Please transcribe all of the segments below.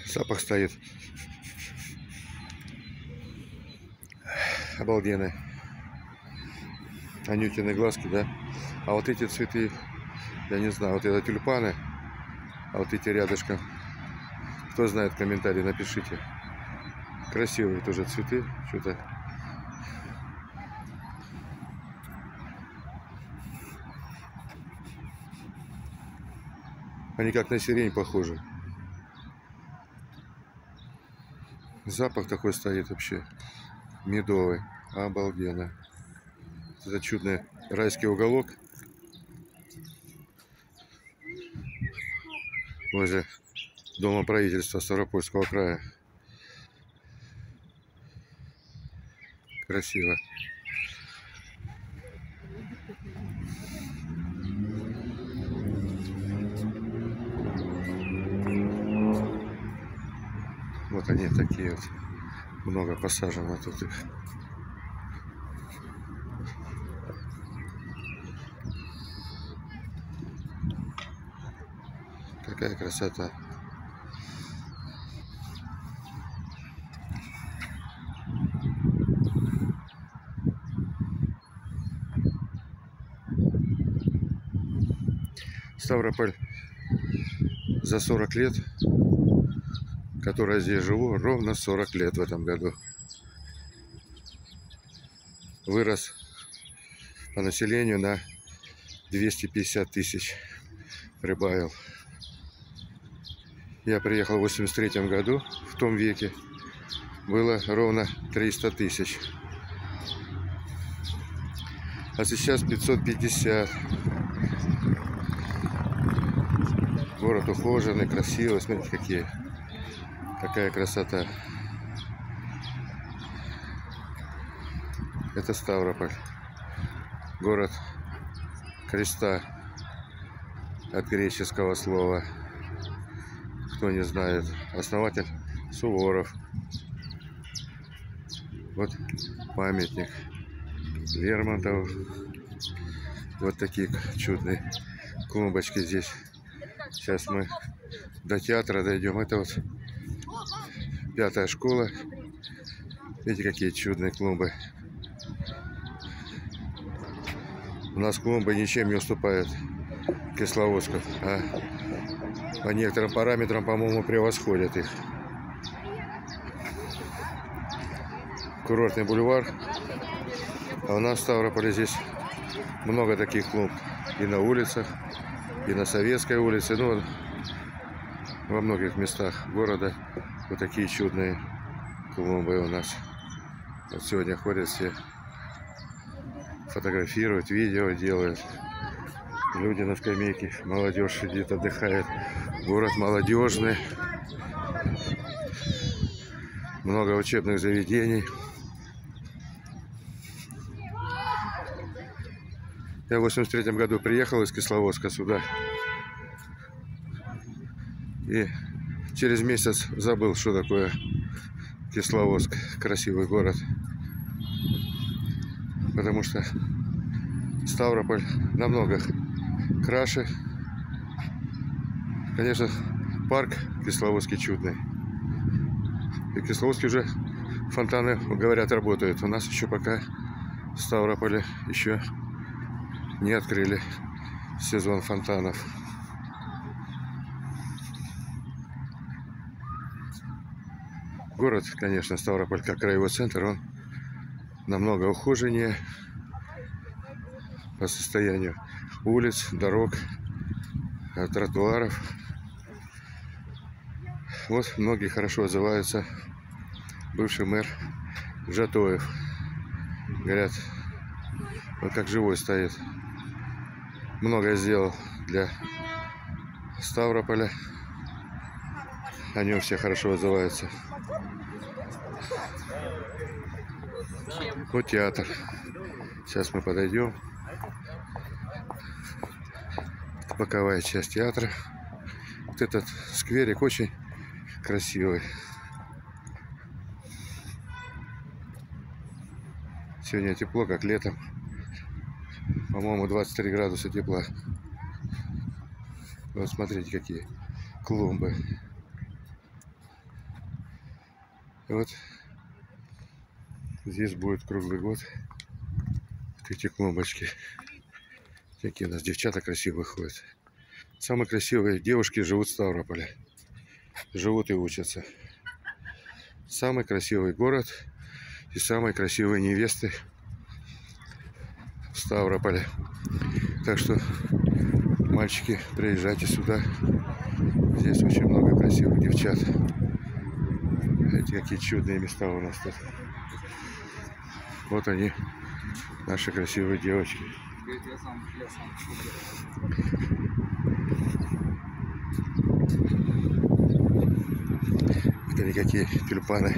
Запах стоит обалденный. Анютины глазки, да? А вот эти цветы, я не знаю, вот это тюльпаны, а вот эти рядышком. Кто знает, комментарий напишите. Красивые тоже цветы, что-то. Они как на сирень похожи. Запах такой стоит вообще медовый, обалденно. Это чудный райский уголок возле дома правительства Ставропольского края. Красиво. Вот они такие вот. Много посажено тут их. Какая красота. Ставрополь за 40 лет, который здесь живу, ровно 40 лет в этом году. Вырос по населению на 250 тысяч. Прибавил. Я приехал в 83 году, в том веке было ровно 300 тысяч. А сейчас 550. Город ухоженный, красивый. Смотрите, какая красота. Это Ставрополь. Город креста от греческого слова. Кто не знает. Основатель Суворов. Вот памятник Лермонтову. Вот такие чудные клумбочки здесь. Сейчас мы до театра дойдем. Это вот 5-я школа. Видите, какие чудные клумбы. У нас клумбы ничем не уступают Кисловодску, а по некоторым параметрам, по-моему, превосходят их. Курортный бульвар. А у нас в Ставрополе здесь много таких клумб. И на улицах, и на Советской улице. Ну, во многих местах города вот такие чудные клумбы у нас. Вот сегодня ходят все, фотографируют, видео делают. Люди на скамейке, молодежь сидит, отдыхает. Город молодежный. Много учебных заведений. Я в 83 году приехал из Кисловодска сюда. И через месяц забыл, что такое Кисловодск. Красивый город. Потому что Ставрополь намного краше. Конечно, парк Кисловодский чудный. И в Кисловодске уже фонтаны, говорят, работают. У нас еще пока в Ставрополе еще не открыли сезон фонтанов. Город, конечно, Ставрополь, как краевой центр, он намного ухоженнее по состоянию улиц, дорог, тротуаров. Вот многие хорошо отзываются. Бывший мэр Жатоев. Говорят, вот как живой стоит. Многое сделал для Ставрополя. О нем все хорошо отзываются. Вот театр. Сейчас мы подойдем. Это боковая часть театра. Вот этот скверик очень красивый. Сегодня тепло, как летом. По-моему, 23 градуса тепла. Вот смотрите, какие клумбы. Вот здесь будет круглый год эти клумбочки. Какие у нас девчата красивые ходят. Самые красивые девушки живут в Ставрополе. Живут и учатся. Самый красивый город и самые красивые невесты в Ставрополе. Так что, мальчики, приезжайте сюда. Здесь очень много красивых девчат. Эти какие чудные места у нас тут. Вот они, наши красивые девочки. Это никакие тюльпаны.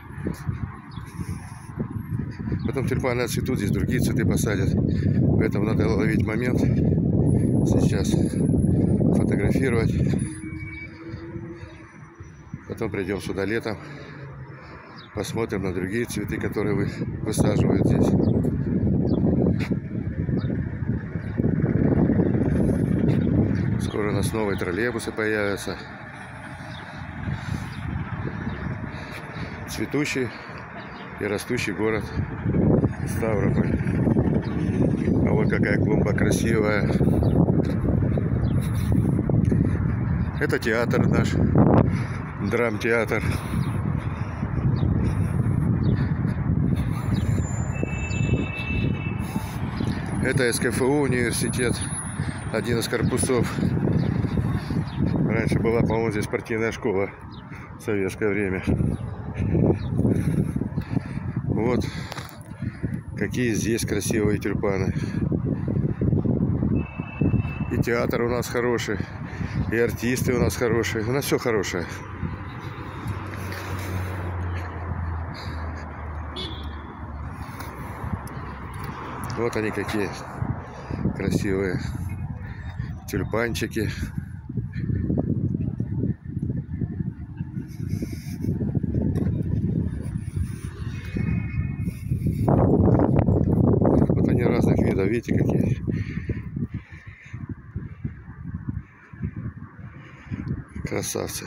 Потом тюльпаны отцветут, здесь другие цветы посадят. Поэтому надо ловить момент. Сейчас фотографировать. Потом придем сюда летом. Посмотрим на другие цветы, которые высаживают здесь. Скоро у нас новые троллейбусы появятся. Цветущий и растущий город Ставрополь. А вот какая клумба красивая. Это театр наш, драмтеатр. Это СКФУ университет, один из корпусов. Раньше была, по-моему, здесь спортивная школа в советское время. Вот какие здесь красивые тюльпаны. И театр у нас хороший, и артисты у нас хорошие. У нас все хорошее. Вот они какие красивые тюльпанчики. Вот они разных видов, видите, какие. Красавцы.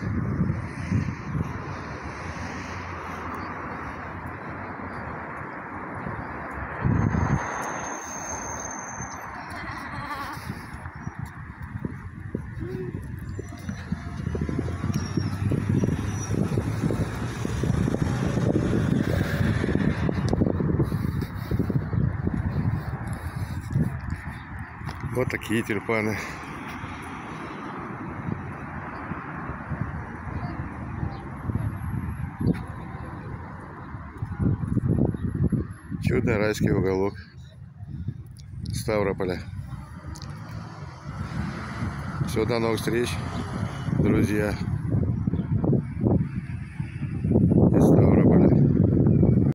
Вот такие тюльпаны. Чудный райский уголок Ставрополя. Всего до новых встреч, друзья.